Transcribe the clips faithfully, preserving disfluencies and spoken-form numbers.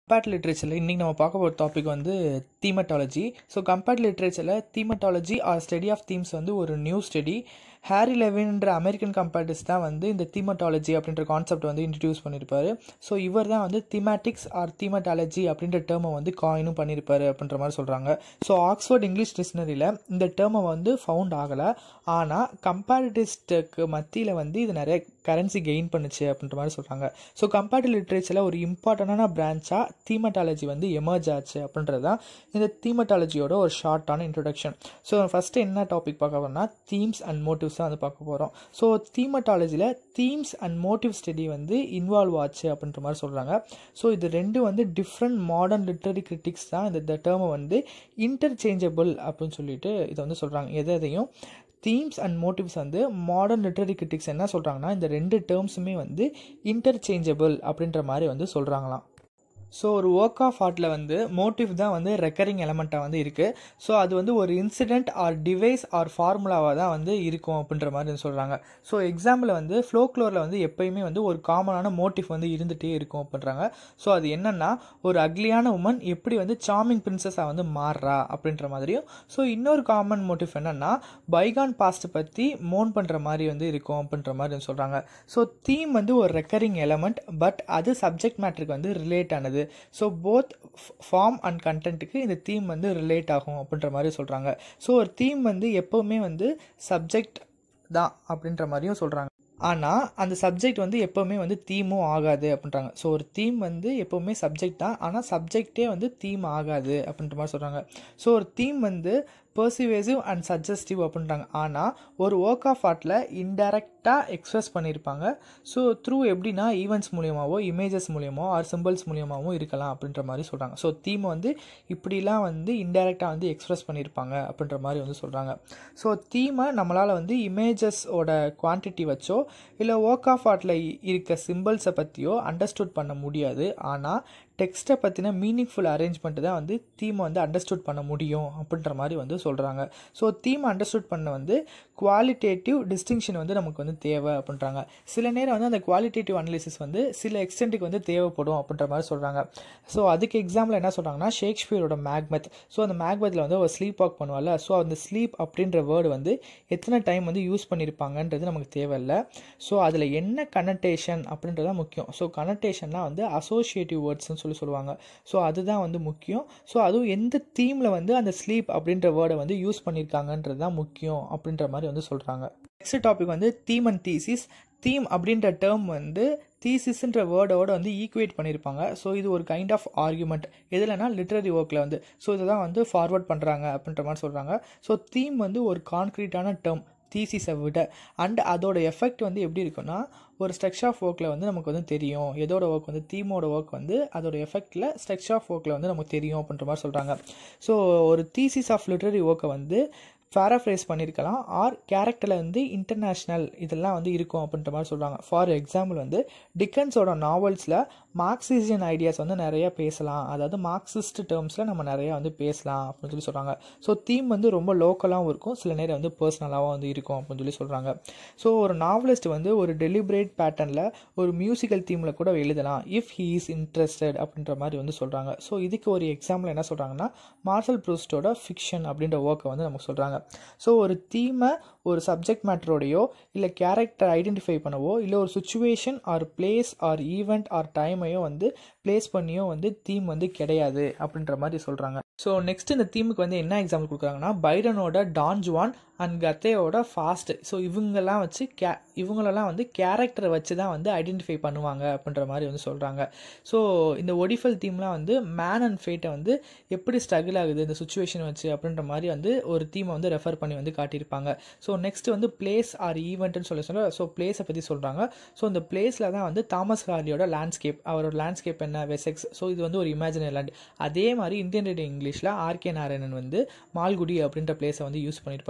Compared லிட்ரேச்சரில் இன்றைக்கி நம்ம பார்க்க போகிற டாபிக் வந்து தீமட்டாலஜி. ஸோ கம்பேர்ட் லிட்ரேச்சரில் thematology or study of themes வந்து ஒரு நியூ ஸ்டடி. ஹாரி லெவின்ற அமெரிக்கன் கம்பேர்டிஸ்ட் தான் வந்து இந்த தீமட்டாலஜி அப்படின்ற கான்செப்ட் வந்து இன்ட்ரடியூஸ் பண்ணியிருப்பார். ஸோ இவர் தான் வந்து தீமேட்டிக்ஸ் ஆர் தீமட்டாலஜி அப்படின்ற டேர்மை வந்து காயினும் பண்ணியிருப்பார் அப்படின்ற மாதிரி சொல்கிறாங்க. ஸோ ஆக்ஸ்ஃபோர்ட் இங்கிலீஷ் டிக்ஷனரியில் இந்த டேர்மை வந்து ஃபவுண்ட் ஆகலை. ஆனால் கம்பேரிட்டிஸ்ட்டுக்கு மத்தியில் வந்து இது நிறைய கரன்சி கெயின் பண்ணுச்சு அப்படின்ற மாதிரி சொல்கிறாங்க. ஸோ கம்பேரிட்டிவ் லிட்ரேச்சரில் ஒரு இம்பார்ட்டண்டான பிரான்ச்சாக தீமட்டாலஜி வந்து எமர்ஜ் ஆச்சு அப்படின்றது தான் இந்த தீமட்டாலஜியோட ஒரு ஷார்ட்டான இன்ட்ரொடக்ஷன். ஸோ ஃபஸ்ட்டு என்ன டாபிக் பார்க்க போகிறோம்னா தீம்ஸ் அண்ட் மோட்டிவ்ஸ் தான் வந்து பார்க்க போகிறோம். ஸோ தீமட்டாலஜியில் தீம்ஸ் அண்ட் மோட்டிவ் ஸ்டடி வந்து இன்வால்வ் ஆச்சு அப்படின்ற மாதிரி சொல்கிறாங்க. ஸோ இது ரெண்டு வந்து டிஃப்ரெண்ட் மாடர்ன் லிட்ரரி கிரிட்டிக்ஸ் தான் இந்த டேர்மை வந்து இன்டர்சேஞ்சபிள் அப்படின்னு சொல்லிட்டு இதை வந்து சொல்கிறாங்க. எதை எதையும் தீம்ஸ் அண்ட் மோட்டிவ்ஸ் வந்து மாடர்ன் லிட்ரரி கிரிட்டிக்ஸ் என்ன சொல்கிறாங்கன்னா இந்த ரெண்டு டேர்ம்ஸுமே வந்து இன்டர்சேஞ்சபிள் அப்படின்ற மாதிரி வந்து சொல்கிறாங்களாம். ஸோ ஒரு ஒர்க் ஆஃப் ஆர்ட்டில் வந்து மோட்டிவ் தான் வந்து ரெக்கரிங் எலமெண்ட்டாக வந்து இருக்குது. ஸோ அது வந்து ஒரு இன்சிடென்ட் ஆர் டிவைஸ் ஆர் ஃபார்முலாவாக தான் வந்து இருக்கும் அப்படின்ற மாதிரி சொல்கிறாங்க. ஸோ எக்ஸாம்பிள் வந்து ஃப்ளோக்ளோரில் வந்து எப்போயுமே வந்து ஒரு காமனான மோட்டிவ் வந்து இருந்துகிட்டே இருக்கும் அப்படின்றாங்க. ஸோ அது என்னென்னா ஒரு அக்லியான உமன் எப்படி வந்து சார்மிங் பிரின்சஸாக வந்து மாறுறா அப்படின்ற மாதிரியும். ஸோ இன்னொரு காமன் மோட்டிவ் என்னென்னா பைகான் பாஸ்ட் பற்றி மோன் பண்ணுற மாதிரி வந்து இருக்கும் அப்படின்ற மாதிரி சொல்கிறாங்க. ஸோ தீம் வந்து ஒரு ரெக்கரிங் எலமெண்ட், பட் அது சப்ஜெக்ட் மேட்டருக்கு வந்து ரிலேட் ஆனது. ஸோ போத் ஃபார்ம் அண்ட் கண்டென்ட்டுக்கு இந்த தீம் வந்து ரிலேட் ஆகும் அப்படின்ற மாதிரி சொல்கிறாங்க. ஸோ ஒரு தீம் வந்து எப்போவுமே வந்து சப்ஜெக்ட் தான் அப்படின்ற மாதிரியும் சொல்கிறாங்க. ஆனால் அந்த சப்ஜெக்ட் வந்து எப்போவுமே வந்து தீமும் ஆகாது அப்படின்றாங்க. ஸோ ஒரு தீம் வந்து எப்போவுமே சப்ஜெக்ட் தான், ஆனால் சப்ஜெக்டே வந்து தீம் ஆகாது அப்படின்ற மாதிரி சொல்கிறாங்க. ஸோ ஒரு தீம் வந்து பர்சிவேசிவ் அண்ட் சஜஸ்டிவ் அப்படின்றாங்க. ஆனால் ஒரு ஒர்க் ஆஃப் ஆர்ட்டில் இன்டெரக்டாக எக்ஸ்பிரஸ் பண்ணியிருப்பாங்க. ஸோ த்ரூ எப்படின்னா ஈவெண்ட்ஸ் மூலியமாகவோ இமேஜஸ் மூலியமோ ஆர் சிம்பிள்ஸ் மூலியமாகவும் இருக்கலாம் அப்படின்ற மாதிரி சொல்கிறாங்க. ஸோ தீமை வந்து இப்படிலாம் வந்து இன்டெரக்டாக வந்து எக்ஸ்பிரஸ் பண்ணியிருப்பாங்க அப்படின்ற மாதிரி வந்து சொல்கிறாங்க. ஸோ தீமை நம்மளால் வந்து இமேஜஸோட குவான்டிட்டி வச்சோ இல்லை ஒர்க் ஆஃப் ஆர்ட்டில் இருக்க சிம்பிள்ஸை பற்றியோ அண்டர்ஸ்டுட் பண்ண முடியாது. ஆனால் டெக்ஸ்ட்டை பற்றின மீனிங்ஃபுல் அரேஞ்ச்மெண்ட் தான் வந்து தீமை வந்து அண்டர்ஸ்டுட் பண்ண முடியும் அப்படின்ற மாதிரி வந்து சொல்கிறாங்க. ஸோ தீமை அண்டர்ஸ்டுட் பண்ண வந்து குவாலிட்டேட்டிவ் டிஸ்டிங்ஷன் வந்து நமக்கு வந்து தேவை அப்படின்றாங்க. சில நேரம் வந்து அந்த குவாலிட்டேட்டிவ் அனாலிசிஸ் வந்து சில எக்ஸ்டென்ட்டுக்கு வந்து தேவைப்படும் அப்படின்ற மாதிரி சொல்கிறாங்க. ஸோ அதுக்கு எக்ஸாம்பிள் என்ன சொல்கிறாங்கன்னா ஷேக்ஸ்பியரோட மேக்பெத். ஸோ அந்த மேக்பெத்தில் வந்து ஒரு ஸ்லீப் வாக் பண்ணுவாள். ஸோ அந்த ஸ்லீப் அப்படின்ற வேர்டு வந்து எத்தனை டைம் வந்து யூஸ் பண்ணியிருப்பாங்கன்றது நமக்கு தேவையில்லை. ஸோ அதில் என்ன கனெக்டேஷன் அப்படின்றதான் முக்கியம். ஸோ கனெக்டேஷன்லாம் வந்து அசோசியேட்டிவ் வேர்ட்ஸ்னு சொல்லி சொல்லுவாங்க. ஸோ அதுதான் வந்து முக்கியம். ஸோ அதுவும் எந்த தீமில் வந்து அந்த ஸ்லீப் அப்படின்ற வேர்டை வந்து யூஸ் பண்ணியிருக்காங்கன்றது தான் முக்கியம் அப்படின்ற மாதிரி வந்து சொல்கிறாங்க. நெக்ஸ்ட் டாபிக் வந்து தீம் அண்ட் தீசிஸ். தீம் அப்படின்ற டேர்ம் வந்து தீசிஸ்ன்ற வேர்டோட வந்து ஈக்குவேட் பண்ணியிருப்பாங்க. ஸோ இது ஒரு கைண்ட் ஆஃப் ஆர்குமெண்ட் எதுலனா லிட்ரரி ஒர்க்கில் வந்து. ஸோ இதை தான் வந்து ஃபார்வர்ட் பண்ணுறாங்க அப்படின்ற மாதிரி சொல்கிறாங்க. ஸோ தீம் வந்து ஒரு கான்க்ரீட்டான டேர்ம் தீசிஸை விட. அண்ட் அதோட எஃபெக்ட் வந்து எப்படி இருக்குன்னா ஒரு ஸ்ட்ரக்சர் ஆஃப் ஒர்க்கில் வந்து நமக்கு வந்து தெரியும் எதோட ஒர்க் வந்து தீமோட ஒர்க் வந்து அதோட எஃபெக்டில் ஸ்ட்ரக்சர் ஆஃப் ஒர்க்கில் வந்து நமக்கு தெரியும் அப்படின்ற மாதிரி சொல்கிறாங்க. ஸோ ஒரு தீசிஸ் ஆஃப் லிட்ரரி ஒர்க்கை வந்து பேராஃப்ரேஸ் பண்ணியிருக்கலாம் ஆர் கேரக்டரில் வந்து இன்டர்நேஷ்னல் இதெல்லாம் வந்து இருக்கும் அப்படின்ற மாதிரி சொல்கிறாங்க. ஃபார் எக்ஸாம்பிள் வந்து டிக்கன்ஸோட நாவல்ஸில் மார்க்சிசியன் ஐடியாஸ் வந்து நிறையா பேசலாம், அதாவது மார்க்சிஸ்ட் டேர்ம்ஸில் நம்ம நிறையா வந்து பேசலாம் அப்படின்னு சொல்லி சொல்கிறாங்க. ஸோ தீம் வந்து ரொம்ப லோக்கலாகவும் இருக்கும், சில நேரம் வந்து பர்சனலாகவும் வந்து இருக்கும் அப்படின்னு சொல்லி சொல்கிறாங்க. ஸோ ஒரு நாவலிஸ்ட் வந்து ஒரு டெலிபரேட் பேட்டர்னில் ஒரு மியூசிக்கல் தீமில் கூட எழுதலாம் இஃப் ஹீ இஸ் இன்ட்ரெஸ்டட் அப்படின்ற மாதிரி வந்து சொல்கிறாங்க. ஸோ இதுக்கு ஒரு எக்ஸாம்பிள் என்ன சொல்கிறாங்கன்னா மார்சல் ப்ரூஸ்டோட ஃபிக்ஷன் அப்படின்ற ஒர்க்கை வந்து நமக்கு சொல்கிறாங்க. ஸோ ஒரு தீமை ஒரு சப்ஜெக்ட் மேட்டரோடையோ இல்லை கேரக்டர் ஐடென்டிஃபை பண்ணவோ இல்லை ஒரு situation or place or event or டைமையோ வந்து பிளேஸ் பண்ணியோ வந்து தீம் வந்து கிடையாது அப்படின்ற மாதிரி சொல்கிறாங்க. ஸோ நெக்ஸ்ட் இந்த தீமுக்கு வந்து என்ன எக்ஸாம்பிள் கொடுக்குறாங்கன்னா பைரனோட டான் ஜுவான் அண்ட் கத்தேயோட ஃபாஸ்ட். ஸோ இவங்கெல்லாம் வச்சு கே இவங்களெல்லாம் வந்து கேரக்டரை வச்சு தான் வந்து ஐடென்டிஃபை பண்ணுவாங்க அப்படின்ற மாதிரி வந்து சொல்கிறாங்க. ஸோ இந்த ஒடிஃபல் தீம்லாம் வந்து மேன் அண்ட் ஃபேட்டை வந்து எப்படி ஸ்ட்ரகிள் ஆகுது இந்த சுச்சுவேஷன் வச்சு அப்படின்ற மாதிரி வந்து ஒரு தீமை வந்து ரெஃபர் பண்ணி வந்து காட்டியிருப்பாங்க. ஸோ நெக்ஸ்ட் வந்து பிளேஸ் ஆர் ஈவெண்ட்னு சொல்லி சொல்ல ஸோ பிளேஸை பற்றி சொல்கிறாங்க. ஸோ இந்த பிளேஸில் தான் வந்து தாமஸ் ஹார்லியோட லேண்ட்ஸ்கேப், அவரோட லேண்ட்ஸ்கேப் என்ன வெசெக்ஸ். ஸோ இது வந்து ஒரு இமேஜினரி லேண்ட். அதே மாதிரி இந்தியன் ரீடிங் இங்கிலீஷில் ஆர்கே நாராயணன் வந்து மால்குடி அப்படின்ற பிளேஸை வந்து யூஸ் பண்ணியிருப்பாரு.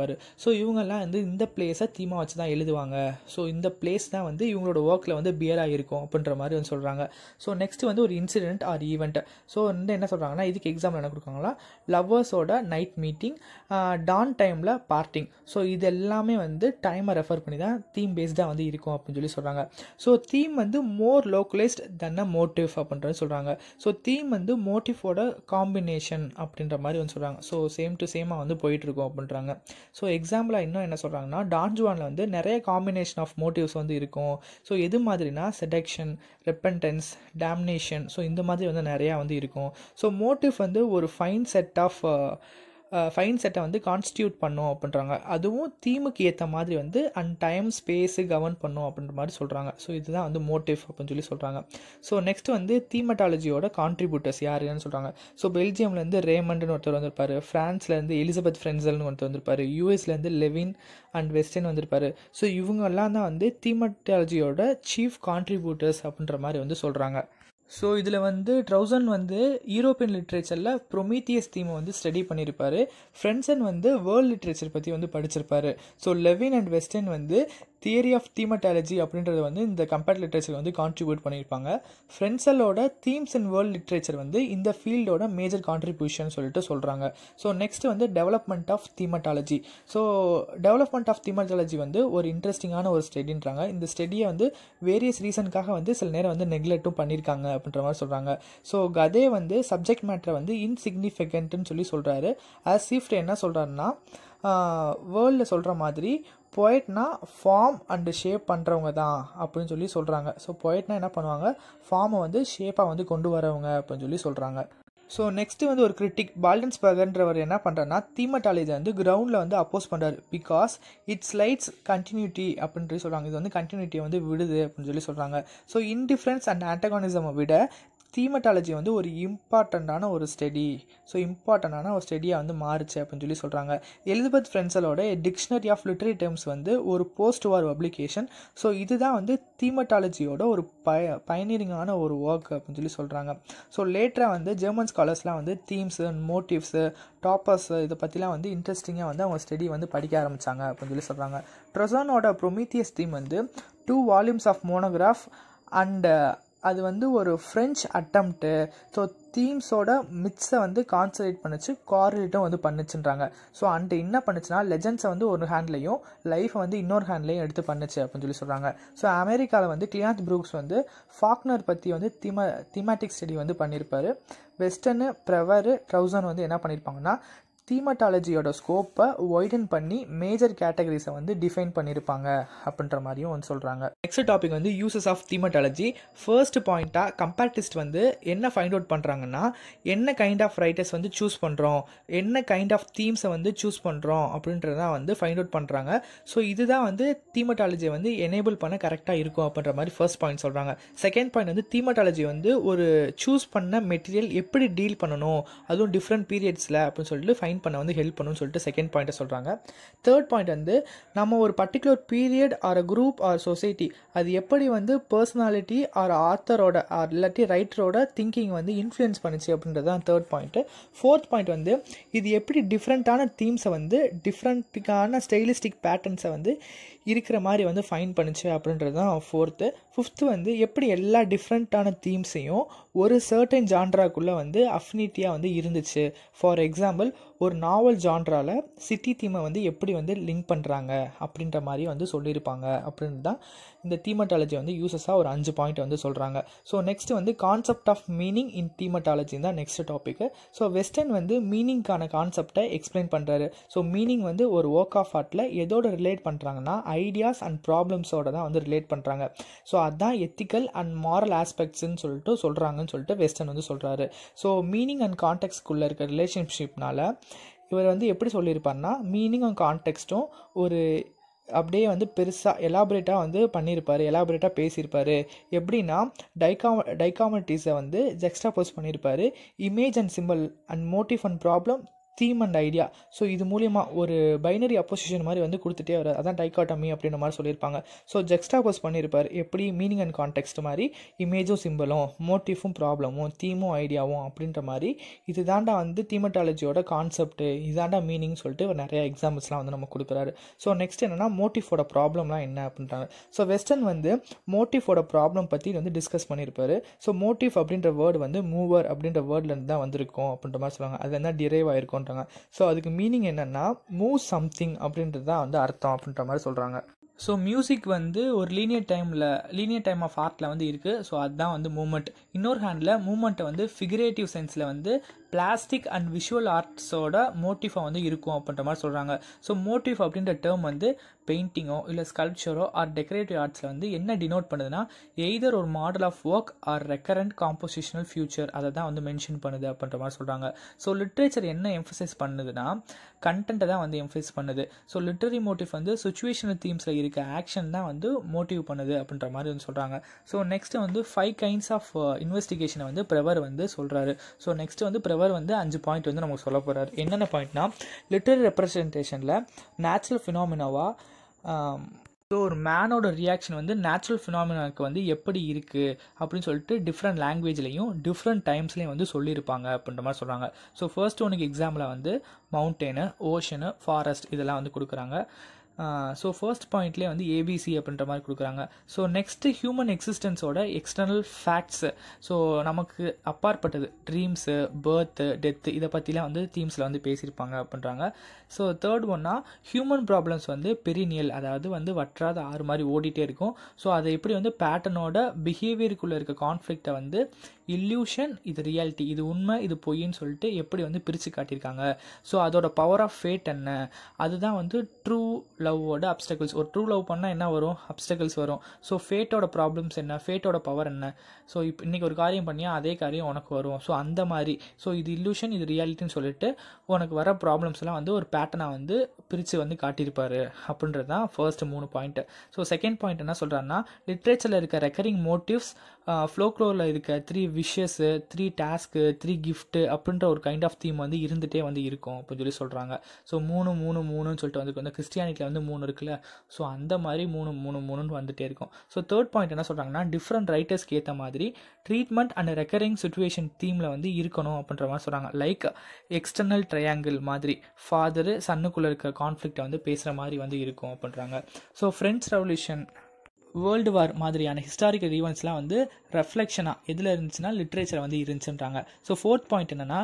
ஸோ இவங்கெல்லாம் வந்து இந்த பிளேஸை தீமாக வச்சு தான் எழுதுவாங்க. ஸோ இந்த பிளேஸ் தான் வந்து இவங்களோட ஒர்க்கில் வந்து பியராக இருக்கும் அப்படின்ற மாதிரி வந்து சொல்கிறாங்க. ஸோ நெக்ஸ்ட் வந்து ஒரு இன்சிடென்ட் ஆர் ஈவெண்ட். ஸோ வந்து என்ன சொல்கிறாங்கன்னா, இதுக்கு எக்ஸாம்பிள் என்ன கொடுக்காங்களா, லவ்வர்ஸோட நைட் மீட்டிங், டான் டைமில் பார்ட்டிங். ஸோ இது எல்லாமே வந்து டைமை ரெஃபர் பண்ணி தான் தீம் பேஸ்டாக வந்து இருக்கும் அப்படின்னு சொல்லி சொல்கிறாங்க. ஸோ தீம் வந்து மோர் லோக்கலைஸ்ட் தென் அ மோட்டிவ் அப்படின்றது சொல்கிறாங்க. ஸோ தீம் வந்து மோட்டிவோட காம்பினேஷன் அப்படின்ற மாதிரி வந்து சொல்கிறாங்க. ஸோ சேம் டு சேமாக வந்து போயிட்டுருக்கோம் அப்படின்றாங்க. ஸோ எக்ஸாம்பிளாக இன்னும் என்ன சொல்கிறாங்கன்னா, டான் ஜுவானில் வந்து நிறைய காம்பினேஷன் ஆஃப் மோட்டிவ்ஸ் வந்து இருக்கும். ஸோ எது மாதிரினா செடக்ஷன், ரெப்பன்டன்ஸ், டேம்னேஷன், ஸோ இந்த மாதிரி வந்து நிறையா வந்து இருக்கும். ஸோ மோட்டிவ் வந்து ஒரு ஃபைன் செட் ஆஃப் ஃபைன் செட்டை வந்து கான்ஸ்டியூட் பண்ணும் அப்படின்றாங்க. அதுவும் தீமுக்கு ஏற்ற மாதிரி வந்து அண்ட் டைம் ஸ்பேஸு கவர்ன் பண்ணும் அப்படின்ற மாதிரி சொல்கிறாங்க. ஸோ இதுதான் வந்து மோட்டிவ் அப்படின்னு சொல்லி சொல்கிறாங்க. ஸோ நெக்ஸ்ட் வந்து தீமட்டாலஜியோட கான்ட்ரிபியூட்டர்ஸ் யாருன்னு சொல்கிறாங்க. ஸோ பெல்ஜியம்லேருந்து ரேமண்ட்னு ஒருத்தர் வந்திருப்பார், ஃப்ரான்ஸ்லேருந்து எலிசபெத் ஃப்ரென்சல்னு ஒருத்தர் வந்திருப்பார், யூஎஸ்லேருந்து லெவின் அண்ட் வெஸ்டன் வந்திருப்பார். ஸோ இவங்கெல்லாம் தான் வந்து தீமட்டாலஜியோட சீஃப் கான்ட்ரிபியூட்டர்ஸ் அப்படின்ற மாதிரி வந்து சொல்கிறாங்க. ஸோ இதில் வந்து ட்ரௌசன் வந்து யூரோப்பியன் லிட்ரேச்சரில் ப்ரொமீத்தியஸ் தீமை வந்து ஸ்டடி பண்ணியிருப்பார். ஃப்ரென்சன் வந்து வேர்ல்டு லிட்ரேச்சர் பற்றி வந்து படிச்சிருப்பார். ஸோ லெவின் அண்ட் வெஸ்டன் வந்து தியரி ஆஃப் தீமட்டாலஜி அப்படின்றத வந்து இந்த கம்பேர்ட் லிட்ரேச்சர் வந்து கான்ட்ரிபியூட் பண்ணியிருப்பாங்க. ஃப்ரென்சலோட தீம்ஸ் இன் வேர்ல்டு லிட்ரேச்சர் வந்து இந்த ஃபீல்டோட மேஜர் கான்ட்ரிபியூஷன் சொல்லிட்டு சொல்கிறாங்க. ஸோ நெக்ஸ்ட் வந்து development of thematology. So development of thematology வந்து ஒரு இன்ட்ரெஸ்டிங்கான ஒரு ஸ்டடின்றாங்க. இந்த ஸ்டடியை வந்து வேரியஸ் ரீசனுக்காக வந்து சில நேரம் வந்து நெக்லெக்ட்டும் பண்ணியிருக்காங்க அப்படின்ற மாதிரி சொல்கிறாங்க. ஸோ கதே வந்து சப்ஜெக்ட் மேட்டரை வந்து இன்சிக்னிஃபிகண்ட்னு சொல்லி சொல்கிறாரு. ஆஸ் சீஃப்ட் என்ன சொல்கிறாருன்னா, வேர்ல்டில் சொல்கிற மாதிரி பொயட்னா ஃபார்ம் அண்டு ஷேப் பண்ணுறவங்க தான் அப்படின்னு சொல்லி சொல்கிறாங்க. ஸோ பொயட்னா என்ன பண்ணுவாங்க, ஃபார்மை வந்து ஷேப்பாக வந்து கொண்டு வரவங்க அப்படின்னு சொல்லி சொல்கிறாங்க. ஸோ நெக்ஸ்ட்டு வந்து ஒரு கிரிட்டிக் பால்டன்ஸ்பர்கன்றவர் என்ன பண்ணுறாருன்னா, தீமட்டாலஜி வந்து கிரவுண்டில் வந்து அப்போஸ் பண்ணுறாரு. பிகாஸ் இட்ஸ் லைட்ஸ் கண்டினியூட்டி அப்படின்ட்டு சொல்கிறாங்க. இது வந்து கண்டினியூட்டியை வந்து விடுது அப்படின்னு சொல்லி சொல்கிறாங்க. ஸோ இன்டிஃப்ரென்ஸ் அண்ட் ஆன்டகானிசமை விட தீமட்டாலஜி வந்து ஒரு இம்பார்ட்டண்ட்டான ஒரு ஸ்டடி, ஸோ இம்பார்ட்டண்டான ஒரு ஸ்டடியாக வந்து மாறுச்சு அப்படின்னு சொல்லி சொல்கிறாங்க. எலிசபெத் ஃப்ரென்சலோட டிக்ஷனரி ஆஃப் லிட்ரரி டேர்ம்ஸ் வந்து ஒரு போஸ்ட் வார் பப்ளிகேஷன். ஸோ இதுதான் வந்து தீமட்டாலஜியோட ஒரு பய பயனீரிங்கான ஒரு ஒர்க் அப்படின்னு சொல்லி சொல்கிறாங்க. ஸோ லேட்டராக வந்து ஜெர்மன் ஸ்காலர்ஸ்லாம் வந்து தீம்ஸு அண்ட் மோட்டிவ்ஸு டாப்பர்ஸு இதை பற்றிலாம் வந்து இன்ட்ரெஸ்டிங்காக வந்து அவங்க ஸ்டடி வந்து படிக்க ஆரம்பித்தாங்க அப்படின்னு சொல்லி சொல்கிறாங்க. ட்ரொசானோட ப்ரொமீத்தியஸ் தீம் வந்து two volumes of monograph and அது வந்து ஒரு ஃப்ரெஞ்ச் அட்டம்ப்ட்டு. ஸோ தீம்ஸோட மிக்ஸை வந்து கான்சன்ட்ரேட் பண்ணிச்சு, கார்லேட்டும் வந்து பண்ணுச்சுன்றாங்க. ஸோ அண்ட் என்ன பண்ணுச்சுன்னா, லெஜண்ட்ஸை வந்து ஒரு ஹேண்ட்லையும் லைஃப்பை வந்து இன்னொரு ஹேண்ட்லையும் எடுத்து பண்ணுச்சு அப்படின்னு சொல்லி சொல்கிறாங்க. ஸோ அமெரிக்காவில் வந்து கிளியாந்த் ப்ரூக்ஸ் வந்து ஃபாக்னர் பற்றி வந்து தீமா தீமேட்டிக் ஸ்டடி வந்து பண்ணியிருப்பார். வெஸ்டர்னு ப்ரெவரு ட்ரௌசன் வந்து என்ன பண்ணியிருப்பாங்கன்னா, தீமட்டாலஜியோட ஸ்கோப்பை ஒய்டன் பண்ணி மேஜர் கேட்டகரிஸை வந்து டிஃபைன் பண்ணியிருப்பாங்க அப்படின்ற மாதிரியும் வந்து சொல்கிறாங்க. நெக்ஸ்ட் டாபிக் வந்து யூசஸ் ஆஃப் தீமட்டாலஜி. ஃபர்ஸ்ட் பாயிண்ட்டாக கம்பேரிட்டிஸ்ட் வந்து என்ன ஃபைண்ட் அவுட் பண்ணுறாங்கன்னா, என்ன கைண்ட் ஆஃப் ரைட்டர்ஸ் வந்து சூஸ் பண்ணுறோம், என்ன கைண்ட் ஆஃப் தீம்ஸை வந்து சூஸ் பண்ணுறோம் அப்படின்றதான் வந்து ஃபைண்ட் அவுட் பண்ணுறாங்க. ஸோ இதுதான் வந்து தீமட்டாலஜியை வந்து எனேபிள் பண்ண கரெக்டாக இருக்கும் அப்படின்ற மாதிரி ஃபர்ஸ்ட் பாயிண்ட் சொல்கிறாங்க. செகண்ட் பாயிண்ட் வந்து தீமட்டாலஜி வந்து ஒரு சூஸ் பண்ண மெட்டீரியல் எப்படி டீல் பண்ணணும், அதுவும் டிஃப்ரெண்ட் பீரியட்ஸில் அப்படின்னு சொல்லிட்டு ஃபைண்ட் பண்ண வந்து ஹெல்ப் பண்ணுன்னு சொல்லிட்டு செகண்ட் பாயிண்ட்டை சொல்கிறாங்க. தேர்ட் பாயிண்ட் வந்து நம்ம ஒரு particular period or a group or society அது எப்படி வந்து பர்சனாலிட்டி ஆர் ஆத்தரோட ஆர் இல்லாட்டி ரைட்டரோட திங்கிங் வந்து இன்ஃப்ளூயன்ஸ் பண்ணிச்சு அப்படின்றது தான் தேர்ட் பாயிண்ட்டு. ஃபோர்த் பாயிண்ட் வந்து இது எப்படி டிஃப்ரெண்ட்டான தீம்ஸை வந்து டிஃப்ரெண்ட்டுக்கான ஸ்டைலிஸ்டிக் பேட்டர்ன்ஸை வந்து இருக்கிற மாதிரி வந்து ஃபைன் பண்ணிச்சு அப்படின்றது தான் ஃபோர்த்து. ஃபிஃப்த்து வந்து எப்படி எல்லா டிஃப்ரெண்ட்டான தீம்ஸையும் ஒரு சர்டன் ஜான்ட்ராக்குள்ளே வந்து அஃபினிட்டியாக வந்து இருந்துச்சு. ஃபார் எக்ஸாம்பிள் ஒரு நாவல் ஜான்ட்ராவில் சிட்டி தீமை வந்து எப்படி வந்து லிங்க் பண்ணுறாங்க அப்படின்ற மாதிரி வந்து சொல்லியிருப்பாங்க அப்படின்னு தான் இந்த தீமட்டாலஜி வந்து யூசஸாக ஒரு அஞ்சு பாயிண்ட் வந்து சொல்கிறாங்க. ஸோ நெக்ஸ்ட் வந்து concept of meaning in thematology தான் நெக்ஸ்ட் டாபிக். ஸோ வெஸ்டர்ன் வந்து மீனிங்கான கான்செப்டை எக்ஸ்பிளைன் பண்ணுறாரு. ஸோ மீனிங் வந்து ஒரு ஒர்க் ஆஃப் ஆர்ட்டில் எதோட ரிலேட் பண்ணுறாங்கன்னா ஐடியாஸ் அண்ட் ப்ராப்ளம்ஸோட தான் வந்து ரிலேட் பண்ணுறாங்க. ஸோ அதுதான் எத்திக்கல் அண்ட் மாரல் ஆஸ்பெக்ட்ஸ்ன்னு சொல்லிட்டு சொல்கிறாங்கன்னு சொல்லிட்டு வெஸ்டர்ன் வந்து சொல்கிறாரு. ஸோ மீனிங் அண்ட் கான்டெக்ட்ஸ்குள்ளே இருக்க ரிலேஷன்ஷிப்னால இவர் வந்து எப்படி சொல்லியிருப்பார்னா, மீனிங் அண்ட் கான்டெக்ஸ்ட்டும் ஒரு அப்படியே வந்து பெருசாக எலாபரேட்டாக வந்து பண்ணியிருப்பார், எலாபரேட்டாக பேசியிருப்பார். எப்படின்னா டைகாம டைகாமெட்டிஸை வந்து ஜெக்ஸ்டாபோஸ் பண்ணியிருப்பார். Image and symbol and motive and problem theme and idea. So இது மூலியமாக ஒரு பைனரி அப்போசிஷன் மாதிரி வந்து கொடுத்துட்டே வராது, அதான் டைகாட்டமி அப்படின்ற மாதிரி சொல்லியிருப்பாங்க. ஸோ ஜெக்ஸ்டாபோஸ் பண்ணியிருப்பார், எப்படி மீனிங் அண்ட் கான்டெக்ஸ்ட் மாதிரி இமேஜும் சிம்பிளும், மோட்டிஃபும் ப்ராப்ளமும், தீமும் ஐடியாவும் அப்படின்ற மாதிரி இது தாண்டா வந்து தீமட்டாலஜியோட கான்செப்ட், இதாண்டா மீனிங் சொல்லிட்டு நிறைய எக்ஸாம்பிள்ஸ்லாம் வந்து நம்ம கொடுக்குறாரு. ஸோ நெக்ஸ்ட் என்னன்னா மோட்டிஃபோட ப்ராப்ளம்லாம் என்ன அப்படின்றாங்க. ஸோ வெஸ்டர்ன் வந்து மோட்டிஃபோட ப்ராப்ளம் பற்றி வந்து டிஸ்கஸ் பண்ணியிருப்பாரு. ஸோ மோட்டிவ் அப்படின்ற வேர்டு வந்து மூவர் அப்படின்ற வேர்ட்லேருந்து தான் வந்திருக்கும் அப்படின்ற மாதிரி சொல்லுவாங்க, அது என்ன டிரைவ் ஆயிருக்கும். ஸோ அதுக்கு மீனிங் என்னன்னா மூவ் சம்திங் அப்படின்றது தான் வந்து அர்த்தம் அப்படின்ற மாதிரி சொல்கிறாங்க. ஸோ மியூசிக் வந்து ஒரு லீனியர் டைமில் லீனியர் டைம் ஆஃப் ஆர்ட்டில் வந்து இருக்குது. ஸோ அதுதான் வந்து மூமெண்ட். இன்னொரு ஹேண்டில் மூமெண்ட்டை வந்து ஃபிகரேட்டிவ் சென்ஸில் வந்து பிளாஸ்டிக் அண்ட் விஷுவல் ஆர்ட்ஸோட மோட்டிஃபாக வந்து இருக்கும் அப்படின்ற மாதிரி சொல்கிறாங்க. ஸோ மோட்டிவ் அப்படின்ற டேர்ம் வந்து பெயிண்டிங்கோ இல்லை ஸ்கல்ப்சரோ ஆர் டெக்கரேட்டிவ் ஆர்ட்ஸில் வந்து என்ன டினோட் பண்ணுதுன்னா எய்தர் ஒரு model of work or recurrent compositional feature, அதை தான் வந்து மென்ஷன் பண்ணுது அப்படின்ற மாதிரி சொல்கிறாங்க. ஸோ லிட்ரேச்சர் என்ன எம்ஃபசைஸ் பண்ணுதுன்னா கண்டென்ட்டை தான் வந்து எம்ஃபசைஸ் பண்ணுது. ஸோ லிட்ரரி மோட்டிவ் வந்து சுச்சுவேஷனல் தீம்ஸில் இருக்க ஆக்ஷன் தான் வந்து மோட்டிவ் பண்ணுது அப்படின்ற மாதிரி வந்து சொல்கிறாங்க. ஸோ நெக்ஸ்ட் வந்து ஃபைவ் கைண்ட்ஸ் ஆஃப் இன்வெஸ்டிகேஷனை வந்து பிரவர் வந்து சொல்கிறாரு. ஸோ நெக்ஸ்ட் வந்து பிரவர் வந்து அஞ்சு பாயிண்ட் வந்து நமக்கு சொல்ல போகிறாரு. என்னென்ன பாயிண்ட்னா லிட்டரரி ரெப்ரசன்டேஷனில் நேச்சுரல் ஃபினாமினாவா, ஸோ ஒரு மேனோட ரியாக்ஷன் வந்து நேச்சுரல் ஃபினாமினாக்கு வந்து எப்படி இருக்குது அப்படின்னு சொல்லிட்டு டிஃப்ரெண்ட் லாங்குவேஜ்லேயும் டிஃப்ரெண்ட் டைம்ஸ்லேயும் வந்து சொல்லியிருப்பாங்க அப்படின்ற மாதிரி சொல்கிறாங்க. ஸோ ஃபர்ஸ்ட் ஒன்றுக்கு எக்ஸாம்பிளாக வந்து மவுண்டெயினு, ஓஷனு, ஃபாரஸ்ட் இதெல்லாம் வந்து கொடுக்குறாங்க. ஸோ ஃபர்ஸ்ட் பாயிண்ட்லேயே வந்து ஏபிசி அப்படின்ற மாதிரி கொடுக்குறாங்க. ஸோ நெக்ஸ்ட்டு ஹியூமன் எக்ஸிஸ்டன்ஸோட எக்ஸ்டர்னல் ஃபேக்ட்ஸு, ஸோ நமக்கு அப்பாற்பட்டது ட்ரீம்ஸு, பர்த்து, டெத்து, இதை பற்றிலாம் வந்து தீம்ஸில் வந்து பேசியிருப்பாங்க அப்படின்றாங்க. ஸோ தேர்ட் ஒன்னா ஹியூமன் ப்ராப்ளம்ஸ் வந்து பெரினியல், அதாவது வந்து வற்றாத ஆறு மாதிரி ஓடிட்டே இருக்கும். ஸோ அதை எப்படி வந்து பேட்டர்னோட பிஹேவியருக்குள்ளே இருக்க கான்ஃப்ளிக்டை வந்து இல்யூஷன், இது ரியாலிட்டி, இது உண்மை, இது பொய்ன்னு சொல்லிட்டு எப்படி வந்து பிரித்து காட்டியிருக்காங்க. ஸோ அதோட பவர் ஆஃப் ஃபேட் என்ன, அதுதான் வந்து ட்ரூ லவ்வோட அப்டக்கிள்ஸ். ஒரு ட்ரூ லவ் பண்ணால் என்ன வரும், அப்டக்கிள்ஸ் வரும். ஸோ ஃபேட்டோட ப்ராப்ளம்ஸ் என்ன, ஃபேட்டோட பவர் என்ன. ஸோ இப்போ இன்றைக்கி ஒரு காரியம் பண்ணியா அதே காரியம் உனக்கு வரும். ஸோ அந்த மாதிரி, ஸோ இது இல்லூஷன், இது ரியாலிட்டின்னு சொல்லிட்டு உனக்கு வர ப்ராப்ளம்ஸ்லாம் வந்து ஒரு பேட்டர்னாக வந்து பிரித்து வந்து காட்டியிருப்பாரு அப்படின்றது தான் ஃபர்ஸ்ட் மூணு பாயிண்ட்டு. ஸோ செகண்ட் பாயிண்ட் என்ன சொல்கிறாருன்னா லிட்ரேச்சரில் இருக்க ரெக்கரிங் மோட்டிவ்ஸ், ஃப்ளோக்ளோரில் இருக்க three wishes, three task, three gift அப்படின்ற ஒரு கைண்ட் ஆஃப் தீம் வந்து இருந்துகிட்டே வந்து இருக்கும் அப்படின்னு சொல்லி சொல்கிறாங்க. ஸோ மூணு மூணு மூணுன்னு சொல்லிட்டு வந்து வந்து கிறிஸ்டியானிட்டியில் வந்து மூணு இருக்குல்ல, ஸோ அந்த மாதிரி மூணு மூணு மூணுன்னு வந்துட்டே இருக்கும். ஸோ தேர்ட் பாயிண்ட் என்ன சொல்கிறாங்கன்னா டிஃப்ரெண்ட் ரைட்டர்ஸ்க்கு ஏற்ற மாதிரி ட்ரீட்மெண்ட் அண்ட் ரெக்கரிங் சிச்சுவேஷன் தீமில் வந்து இருக்கணும் அப்படின்ற மாதிரி சொல்கிறாங்க. லைக் எக்ஸ்டர்னல் ட்ரையாங்கிள் மாதிரி ஃபாதரு சன்னுக்குள்ளே இருக்க கான்ஃப்ளிக்டை வந்து பேசுகிற மாதிரி வந்து இருக்கும் அப்படின்றாங்க. So French revolution, world war மாதிரியான ஹிஸ்டாரிக்கல் ஈவெண்ட்ஸ்லாம் வந்து ரெஃப்ளெக்ஷனாக எதில் இருந்துச்சுன்னா லிட்ரேச்சர் வந்து இருந்துச்சுன்றாங்க. ஸோ ஃபோர்த் பாயிண்ட் என்னென்னா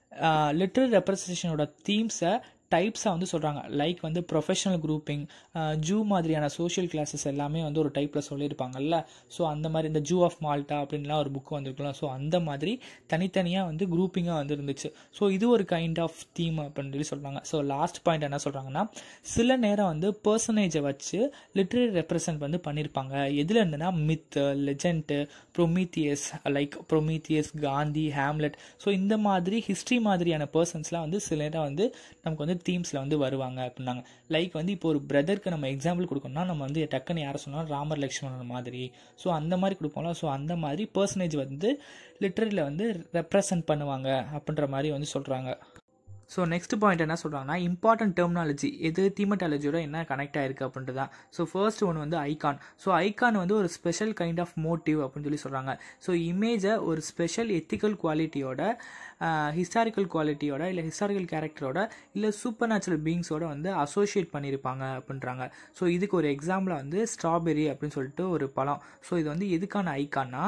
லிட்ரரி ரெப்ரசன்டேஷனோட தீம்ஸை டைப்ஸாக வந்து சொல்கிறாங்க. லைக் வந்து ப்ரொஃபஷனல் குரூப்பிங், ஜூ மாதிரியான சோஷியல் கிளாஸஸ் எல்லாமே வந்து ஒரு டைப்பில் சொல்லியிருப்பாங்கல்ல. ஸோ அந்த மாதிரி இந்த ஜூ ஆஃப் மால்டா அப்படின்லாம் ஒரு புக் வந்துருக்கலாம். ஸோ அந்த மாதிரி தனித்தனியாக வந்து குரூப்பிங்காக வந்து இருந்துச்சு. ஸோ இது ஒரு கைண்ட் ஆஃப் தீம் அப்படின்னு சொல்லி சொல்கிறாங்க. ஸோ லாஸ்ட் பாயிண்ட் என்ன சொல்கிறாங்கன்னா சில நேரம் வந்து பர்சனேஜை வச்சு லிட்ரரி ரெப்ரசன்ட் வந்து பண்ணியிருப்பாங்க. எதில் இருந்துன்னா myth, legend, Prometheus, like Prometheus, Gandhi, Hamlet. So இந்த மாதிரி ஹிஸ்ட்ரி மாதிரியான பர்சன்ஸ்லாம் வந்து சில நேரம் வந்து நமக்கு வந்து தீம்ஸில் வந்து வருவாங்க அப்படின்னாங்க. லைக் வந்து இப்போ ஒரு பிரதருக்கு நம்ம எக்ஸாம்பிள் கொடுக்கணும்னா நம்ம வந்து டக்குன்னு யாரை சொன்னாலும் ராமர் லக்ஷ்மணன் மாதிரி, ஸோ அந்த மாதிரி கொடுப்போம்ல. ஸோ அந்த மாதிரி பர்சனேஜ் வந்து லிட்ரரியில் வந்து ரெப்ரசன்ட் பண்ணுவாங்க அப்படின்ற மாதிரி வந்து சொல்கிறாங்க. ஸோ நெக்ஸ்ட் பாயிண்ட் என்ன சொல்கிறாங்கன்னா இம்பார்ட்டன்ட் டெர்மினாலஜி எது தீமட்டாலஜியோட என்ன கனெக்ட் ஆகிருக்கு அப்படின்ட்டு தான். ஸோ ஃபர்ஸ்ட் ஒன்று வந்து ஐகான். ஸோ ஐகான் வந்து ஒரு ஸ்பெஷல் கைண்ட் ஆஃப் மோட்டிவ் அப்படின்னு சொல்லி சொல்கிறாங்க. ஸோ இமேஜை ஒரு ஸ்பெஷல் எத்திக்கல் குவாலிட்டியோட, ஹிஸ்டாரிக்கல் குவாலிட்டியோட, இல்லை ஹிஸ்டாரிக்கல் கேரக்டரோட, இல்லை சூப்பர் நேச்சுரல் பீயிங்ஸோட வந்து அசோசியேட் பண்ணியிருப்பாங்க அப்படின்றாங்க. ஸோ இதுக்கு ஒரு எக்ஸாம்பிளாக வந்து ஸ்ட்ராபெரி அப்படின்னு சொல்லிட்டு ஒரு பழம். ஸோ இது வந்து எதுக்கான ஐகான்னா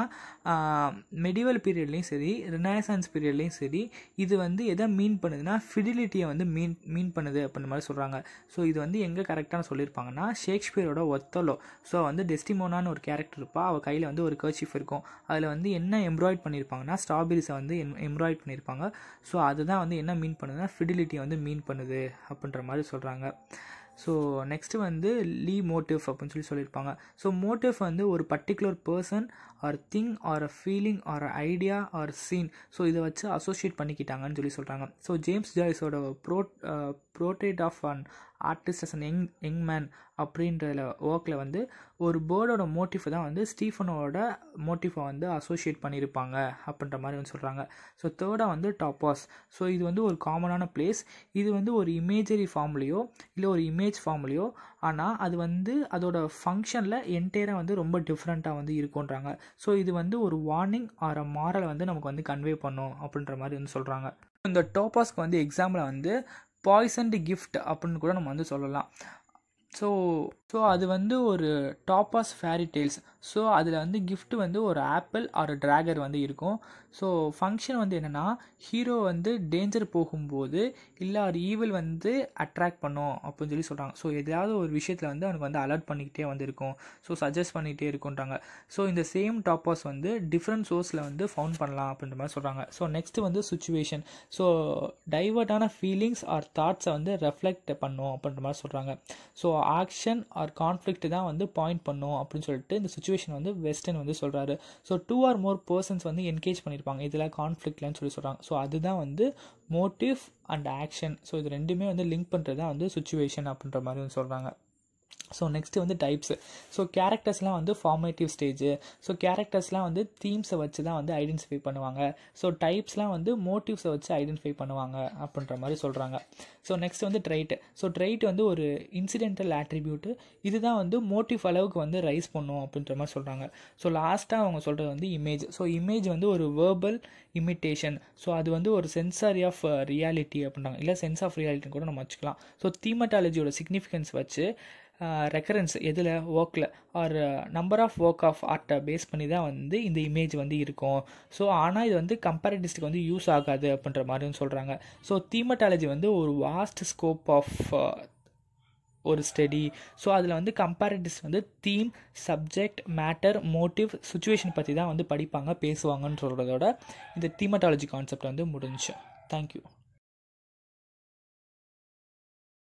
மெடிவல் பீரியட்லேயும் சரி, ரினைசன்ஸ் பீரியட்லேயும் சரி, இது வந்து எதை மீன் பண்ணுதுன்னா ஃபிடிலிட்டியை வந்து மீன் மீன் பண்ணுது அப்படின்ற மாதிரி சொல்கிறாங்க. ஸோ இது வந்து எங்கே கரெக்டான சொல்லியிருப்பாங்கன்னா ஷேக்ஸ்பியரோட ஒத்தலோ. ஸோ வந்து டெஸ்டிமோனான்னு ஒரு கேரக்டர் இருப்பா, அவள் கையில் வந்து ஒரு கர்ச்சீஃப் இருக்கும், அதில் வந்து என்ன எம்ப்ராய்ட் பண்ணியிருப்பாங்கன்னா ஸ்ட்ராபெரிஸை வந்து எம்ப்ராய்ட் பண்ணியிருப்பாங்க. ஸோ அதுதான் வந்து என்ன மீன் பண்ணுதுன்னா ஃபிடிலிட்டியை வந்து மீன் பண்ணுது அப்படின்ற மாதிரி சொல்கிறாங்க. ஸோ நெக்ஸ்ட்டு வந்து லீ மோட்டிவ் அப்படின்னு சொல்லி சொல்லியிருப்பாங்க. ஸோ மோட்டிவ் வந்து ஒரு particular person or thing or a feeling or a idea or scene. So இதை வச்சு அசோசியேட் பண்ணிக்கிட்டாங்கன்னு சொல்லி சொல்கிறாங்க. ஸோ ஜேம்ஸ் ஜாய்ஸோட pro portrait of an artist as an young young man அப்படின்ற ஒர்க்கில் வந்து ஒரு பேர்டோட மோட்டிஃபை தான் வந்து ஸ்டீஃபனோட மோட்டிஃபை வந்து அசோசியேட் பண்ணியிருப்பாங்க அப்படின்ற மாதிரி வந்து சொல்கிறாங்க. ஸோ தேர்டாக வந்து டாப்பாஸ். ஸோ இது வந்து ஒரு காமனான பிளேஸ். இது வந்து ஒரு இமேஜரி ஃபார்ம்லேயோ இல்லை ஒரு இமேஜ் ஃபார்ம்லேயோ, ஆனால் அது வந்து அதோட ஃபங்க்ஷனில் என்டையராக வந்து ரொம்ப டிஃப்ரெண்ட்டாக வந்து இருக்குன்றாங்க. ஸோ இது வந்து ஒரு வார்னிங் ஆர் அ மாரலை வந்து நமக்கு வந்து கன்வே பண்ணும் அப்படின்ற மாதிரி வந்து சொல்கிறாங்க. இந்த டாப்பாஸ்க்கு வந்து எக்ஸாம்பிளாக வந்து பாய்சன்டு கிஃப்ட் அப்படின்னு கூட நம்ம வந்து சொல்லலாம். ஸோ ஸோ அது வந்து ஒரு டாப்பாஸ் ஃபேரி டெய்ல்ஸ். ஸோ அதில் வந்து கிஃப்ட் வந்து ஒரு ஆப்பிள் ஆர் ட்ராகர் வந்து இருக்கும். ஸோ ஃபங்க்ஷன் வந்து என்னென்னா, ஹீரோ வந்து டேஞ்சர் போகும்போது இல்லை ஒரு ஈவில் வந்து அட்ராக்ட் பண்ணும் அப்படின்னு சொல்லி சொல்கிறாங்க. ஸோ எதாவது ஒரு விஷயத்தில் வந்து அவனுக்கு வந்து அலர்ட் பண்ணிக்கிட்டே வந்து இருக்கும். ஸோ சஜஸ்ட் பண்ணிகிட்டே இருக்குன்றாங்க. ஸோ இந்த சேம் டாப்பாஸ் வந்து டிஃப்ரெண்ட் சோர்ஸில் வந்து ஃபவுண்ட் பண்ணலாம் அப்படின்ற மாதிரி சொல்கிறாங்க. ஸோ நெக்ஸ்ட்டு வந்து சுச்சுவேஷன். ஸோ டைவர்ட்டான ஃபீலிங்ஸ் ஆர் தாட்ஸை வந்து ரெஃப்ளெக்ட் பண்ணும் அப்படின்ற மாதிரி சொல்கிறாங்க. ஸோ ஆக்ஷன் ஆர் கான்ஃப்ளிக்ட் தான் வந்து பாயிண்ட் பண்ணும் அப்படின்னு சொல்லிட்டு இந்த சுச்சுவேஷன் வந்து வெஸ்டர்ன் வந்து சொல்கிறாரு. So two or more persons வந்து என்கேஜ் பண்ணியிருப்பாங்க இதில் கான்ஃப்ளிக்ட்லன்னு சொல்லி சொல்கிறாங்க. ஸோ அதுதான் வந்து மோட்டிவ் அண்ட் ஆக்ஷன். ஸோ இது ரெண்டுமே வந்து லிங்க் பண்ணுறது தான் வந்து சுச்சுவேஷன் அப்படின்ற மாதிரி வந்து சொல்கிறாங்க. ஸோ நெக்ஸ்ட்டு வந்து டைப்ஸு. ஸோ கேரக்டர்ஸ்லாம் வந்து ஃபார்மேட்டிவ் ஸ்டேஜு. ஸோ கேரக்டர்ஸ்லாம் வந்து தீம்ஸை வச்சு தான் வந்து ஐடென்டிஃபை பண்ணுவாங்க. ஸோ டைப்ஸ்லாம் வந்து மோட்டிவ்ஸை வச்சு ஐடென்டிஃபை பண்ணுவாங்க அப்படின்ற மாதிரி சொல்கிறாங்க. ஸோ நெக்ஸ்ட் வந்து ட்ரைட்டு. ஸோ ட்ரைட் வந்து ஒரு இன்சிடென்டல் ஆட்ரிபியூட்டு. இதுதான் வந்து மோட்டிவ் அளவுக்கு வந்து ரைஸ் பண்ணும் அப்படின்ற மாதிரி சொல்கிறாங்க. ஸோ லாஸ்ட்டாக அவங்க சொல்கிறது வந்து இமேஜ். ஸோ இமேஜ் வந்து ஒரு வேர்பல் இமிட்டேஷன். ஸோ அது வந்து ஒரு சென்சாரி ஆஃப் ரியாலிட்டி அப்படின்றாங்க, இல்லை சென்ஸ் ஆஃப் ரியாலிட்டின்னு கூட நம்ம வச்சுக்கலாம். ஸோ தீமட்டாலஜியோட சிக்னிஃபிகன்ஸ் வச்சு ரெக்கரன்ஸ் எதில் ஒர்க்கில் or number of work of ஆர்ட்டை பேஸ் பண்ணி தான் வந்து இந்த இமேஜ் வந்து இருக்கும். ஸோ ஆனால் இது வந்து கம்பேரட்டிஸ்ட்டுக்கு வந்து யூஸ் ஆகாது அப்படின்ற மாதிரியும் சொல்கிறாங்க. ஸோ தீமட்டாலஜி வந்து ஒரு வாஸ்ட் ஸ்கோப் ஆஃப் ஒரு ஸ்டடி. ஸோ அதில் வந்து கம்பேரட்டிஸ்ட் வந்து theme, subject, matter, motive, situation பற்றி தான் வந்து படிப்பாங்க, பேசுவாங்கன்னு சொல்கிறதோட இந்த தீமட்டாலஜி கான்செப்ட் வந்து முடிஞ்சு. தேங்க்யூ.